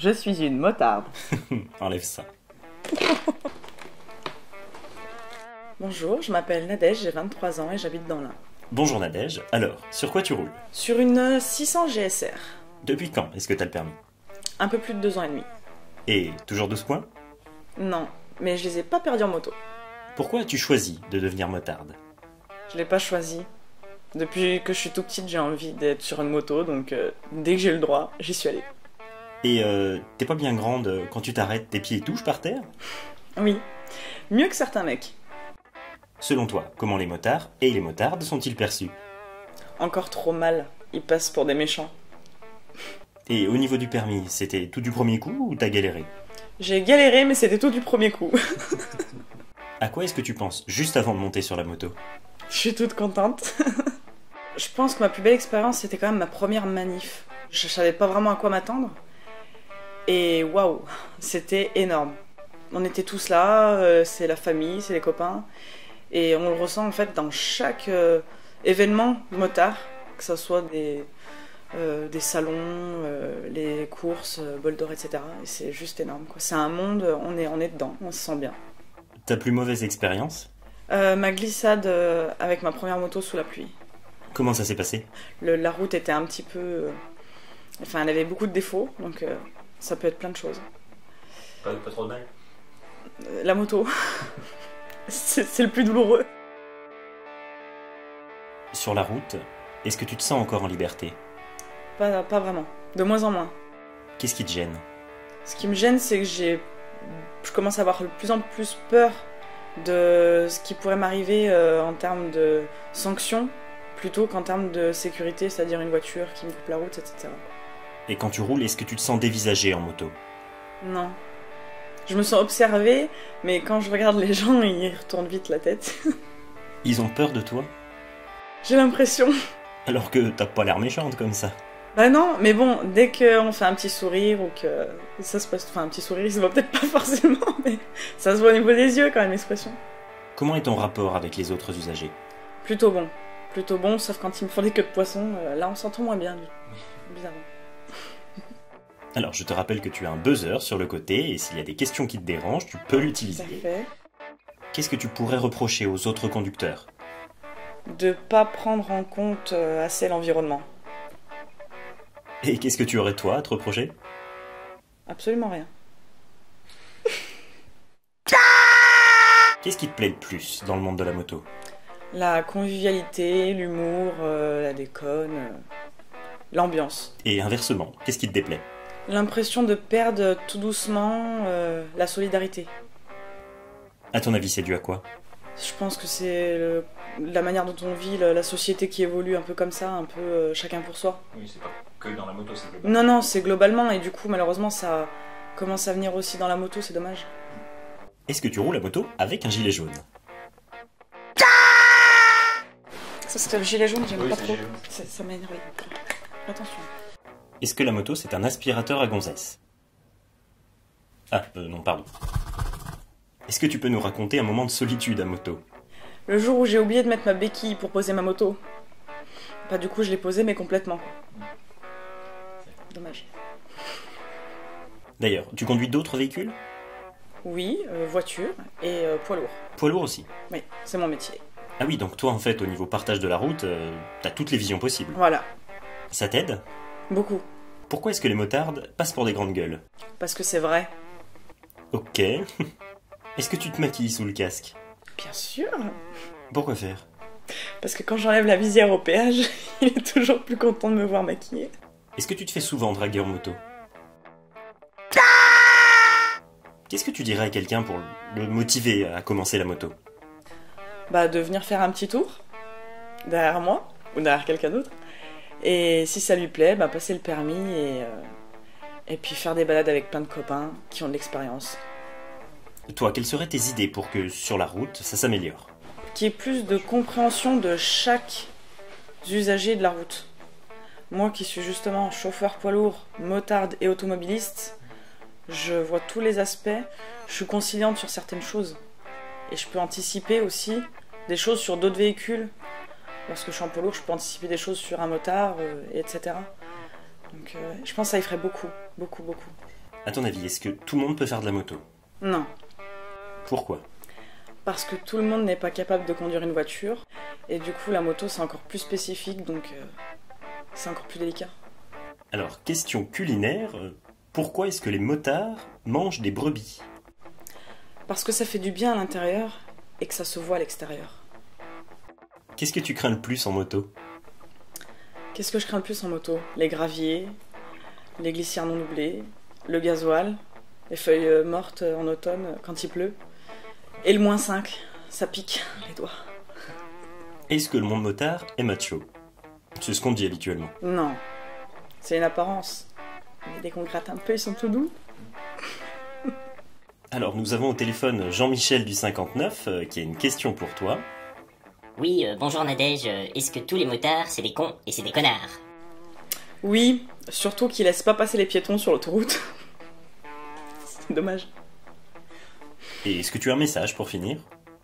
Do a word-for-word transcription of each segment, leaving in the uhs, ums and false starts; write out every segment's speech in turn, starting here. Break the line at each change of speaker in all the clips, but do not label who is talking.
Je suis une motarde.
Enlève ça.
Bonjour, je m'appelle Nadège, j'ai vingt-trois ans et j'habite dans l'Ain.
Bonjour Nadège, alors, sur quoi tu roules?
Sur une six cents G S R.
Depuis quand est-ce que t'as le permis?
Un peu plus de deux ans et demi.
Et toujours douze points?
Non, mais je les ai pas perdus en moto.
Pourquoi as-tu choisi de devenir motarde?
Je l'ai pas choisi. Depuis que je suis tout petite, j'ai envie d'être sur une moto, donc euh, dès que j'ai eu le droit, j'y suis allée.
Et euh, t'es pas bien grande, euh, quand tu t'arrêtes, tes pieds touchent par terre?
Oui, mieux que certains mecs.
Selon toi, comment les motards et les motardes sont-ils perçus?
Encore trop mal, ils passent pour des méchants.
Et au niveau du permis, c'était tout du premier coup ou t'as galéré?
J'ai galéré, mais c'était tout du premier coup.
À quoi est-ce que tu penses juste avant de monter sur la moto?
Je suis toute contente. Je pense que ma plus belle expérience, c'était quand même ma première manif. Je savais pas vraiment à quoi m'attendre. Et waouh, c'était énorme. On était tous là, euh, c'est la famille, c'est les copains. Et on le ressent en fait dans chaque euh, événement motard, que ce soit des, euh, des salons, euh, les courses, euh, bol d'or, et cetera. Et c'est juste énorme, quoi. C'est un monde, on est, on est dedans, on se sent bien.
Ta plus mauvaise expérience?
Euh, ma glissade euh, avec ma première moto sous la pluie.
Comment ça s'est passé?
Le, la route était un petit peu... euh, enfin, elle avait beaucoup de défauts, donc euh, ça peut être plein de choses.
Pas, pas trop de mal?
Euh, la moto, c'est c'est le plus douloureux.
Sur la route, est-ce que tu te sens encore en liberté?
Pas, pas vraiment, de moins en moins.
Qu'est-ce qui te gêne?
Ce qui me gêne, c'est que j'ai, je commence à avoir de plus en plus peur de ce qui pourrait m'arriver euh, en termes de sanctions, plutôt qu'en termes de sécurité, c'est-à-dire une voiture qui me coupe la route, et cetera.
Et quand tu roules, est-ce que tu te sens dévisagé en moto?
Non. Je me sens observée, mais quand je regarde les gens, ils retournent vite la tête.
Ils ont peur de toi?
J'ai l'impression.
Alors que t'as pas l'air méchante comme ça.
Bah non, mais bon, dès qu'on fait un petit sourire ou que ça se passe... Enfin, un petit sourire, il se voit peut-être pas forcément, mais ça se voit au niveau des yeux quand même, l'expression.
Comment est ton rapport avec les autres usagers?
Plutôt bon. Plutôt bon, sauf quand ils me font des queues de poisson. Euh, là, on s'entend moins bien, bizarrement.
Alors, je te rappelle que tu as un buzzer sur le côté, et s'il y a des questions qui te dérangent, tu peux l'utiliser.
Parfait.
Qu'est-ce que tu pourrais reprocher aux autres conducteurs?
De pas prendre en compte euh, assez l'environnement.
Et qu'est-ce que tu aurais toi à te reprocher?
Absolument rien.
Qu'est-ce qui te plaît le plus dans le monde de la moto?
La convivialité, l'humour, euh, la déconne, euh, l'ambiance.
Et inversement, qu'est-ce qui te déplaît?
L'impression de perdre tout doucement euh, la solidarité.
À ton avis, c'est dû à quoi?
Je pense que c'est le- la manière dont on vit, la, la société qui évolue un peu comme ça, un peu euh, chacun pour soi.
Oui, c'est pas que dans la moto, c'est global.
Non, non, c'est globalement, et du coup, malheureusement, ça commence à venir aussi dans la moto, c'est dommage.
Est-ce que tu roules la moto avec un gilet jaune?
Ça, c'était le gilet jaune, j'aime
Oui,
pas
c'est
trop.
le gilet jaune.
Ça, ça m'a énervé. Attention.
Est-ce que la moto, c'est un aspirateur à gonzesse? Ah, euh, non, pardon. Est-ce que tu peux nous raconter un moment de solitude à moto?
Le jour où j'ai oublié de mettre ma béquille pour poser ma moto. Bah, du coup, je l'ai posée, mais complètement, quoi. Dommage.
D'ailleurs, tu conduis d'autres véhicules?
Oui, euh, voiture et euh, poids lourd.
Poids lourd aussi.
Oui, c'est mon métier.
Ah oui, donc toi, en fait, au niveau partage de la route, euh, t'as toutes les visions possibles.
Voilà,
Ça t'aide?
beaucoup.
Pourquoi est-ce que les motards passent pour des grandes gueules?
Parce que c'est vrai.
Ok. Est-ce que tu te maquilles sous le casque?
Bien sûr.
Pourquoi faire?
Parce que quand j'enlève la visière au péage, il est toujours plus content de me voir maquillée.
Est-ce que tu te fais souvent draguer en moto? Qu'est-ce que tu dirais à quelqu'un pour le motiver à commencer la moto?
Bah, de venir faire un petit tour, derrière moi, ou derrière quelqu'un d'autre. Et si ça lui plaît, bah, passer le permis et, euh, et puis faire des balades avec plein de copains qui ont de l'expérience.
Toi, quelles seraient tes idées pour que, sur la route, ça s'améliore?
Qu'il y ait plus de compréhension de chaque usager de la route. Moi qui suis justement chauffeur poids lourd, motarde et automobiliste, je vois tous les aspects, je suis conciliante sur certaines choses. Et je peux anticiper aussi des choses sur d'autres véhicules. Lorsque je suis en poids lourd, je peux anticiper des choses sur un motard, euh, et cetera. Donc euh, je pense que ça y ferait beaucoup, beaucoup, beaucoup.
À ton avis, est-ce que tout le monde peut faire de la moto?
Non.
Pourquoi?
Parce que tout le monde n'est pas capable de conduire une voiture. Et du coup, la moto, c'est encore plus spécifique, donc euh, c'est encore plus délicat.
Alors, question culinaire, euh, pourquoi est-ce que les motards mangent des brebis?
Parce que ça fait du bien à l'intérieur et que ça se voit à l'extérieur.
Qu'est-ce que tu crains le plus en moto?
Qu'est-ce que je crains le plus en moto? Les graviers, les glissières non doublées, le gasoil, les feuilles euh, mortes en automne euh, quand il pleut. Et le moins cinq, ça pique les doigts.
Est-ce que le monde motard est macho? C'est ce qu'on dit habituellement.
Non, c'est une apparence. Mais dès qu'on gratte un peu, ils sont tout doux.
Alors, nous avons au téléphone Jean-Michel du cinquante-neuf euh, qui a une question pour toi.
Oui, euh, bonjour Nadège, euh, est-ce que tous les motards c'est des cons et c'est des connards?
Oui, surtout qu'ils laissent pas passer les piétons sur l'autoroute. C'est dommage.
Et est-ce que tu as un message pour finir?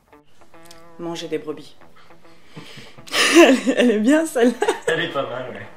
Manger des brebis. elle, est, elle est bien celle-là.
Elle est pas mal, ouais.